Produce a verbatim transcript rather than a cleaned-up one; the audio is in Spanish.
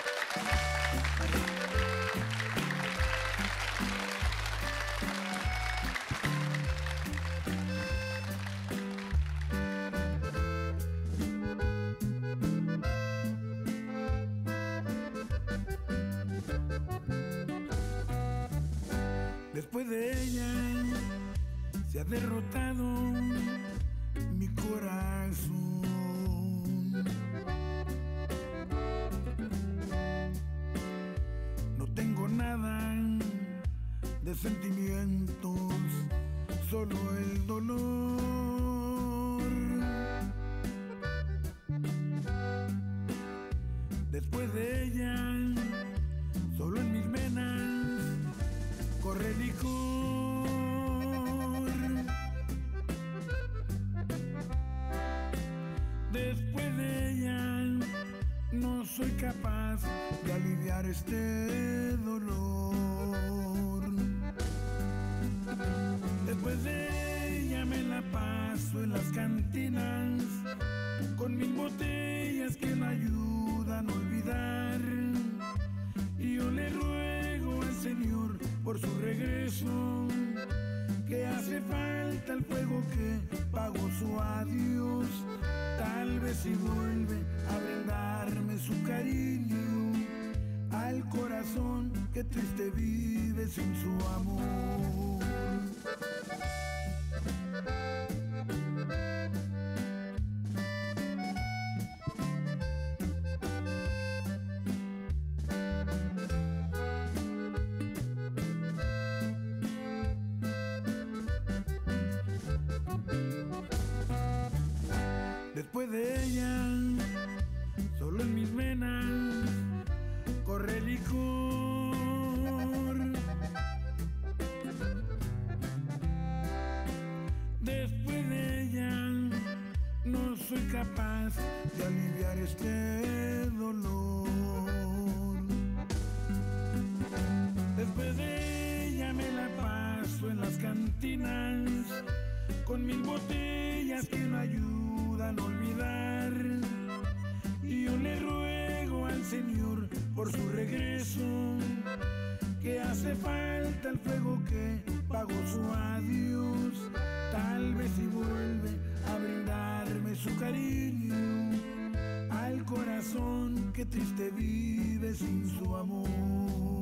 Después de ella se ha derrotado mi corazón. No tengo nada de sentimientos, solo el dolor. Después de ella, solo en mis venas corre licor. Después de ella no soy capaz de aliviar este dolor. Después de ella me la paso en las cantinas con mil botellas que me ayudan a olvidar. Y yo le ruego al Señor por su regreso, que hace falta el fuego que pagó su adiós. Tal vez si vuelve a brindarme su cariño al corazón que triste vive sin su amor. Después de ella, solo en mis venas corre licor. Después de ella, no soy capaz de aliviar este dolor. Después de ella me la paso en las cantinas con mil botellas que no ayudan a olvidar. Y yo le ruego al Señor por su regreso, que hace falta el fuego que pagó su adiós. Tal vez si vuelve a brindarme su cariño al corazón que triste vive sin su amor.